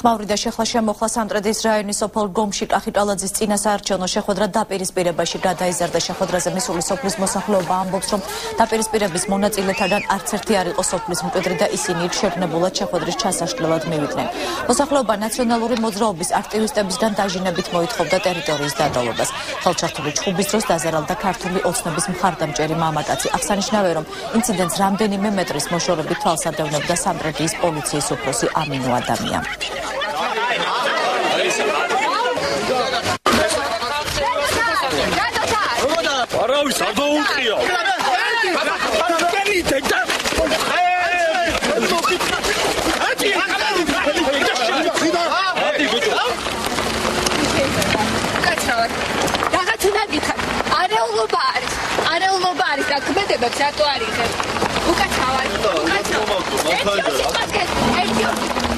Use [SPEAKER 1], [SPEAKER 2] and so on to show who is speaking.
[SPEAKER 1] ხმაური და შეხლა შემოხლა სამტრედის რაიონის სოფელ გომში კახიტალაძის წინასაარჩევნო შეხვედრა დაპირისპირებაში გადაიზარდა. შეხვედრაზე მისული სოფლის მოსახლეობა ამბობს, რომ დაპირისპირების მონაწილეთაგან არც ერთი არ იყო სოფლის მკვიდრი და ისინი შეგნებულად შეხვედრის ჩასაშლელად მივიდნენ. მოსახლეობა ნაციონალური მოძრაობის აქტივისტებისგან დაჟინებით მოითხოვდა ტერიტორიის დადალობას. ხელჩართული ჩხუბის დროს დაზარალდა ქართული ოცნების მხარდამჭერი მამაკაცი. აღსანიშნავია, რომ ინციდენტს რამდენიმე მეტრის მოშორებით თვალს ადევნებდა სამტრედიის პოლიციის უფროსი ამინო ადამია.
[SPEAKER 2] არავის არ დაუყია.
[SPEAKER 3] არეულობა არის და ქმედებებს რატო არ იღებს? უკაცრავად.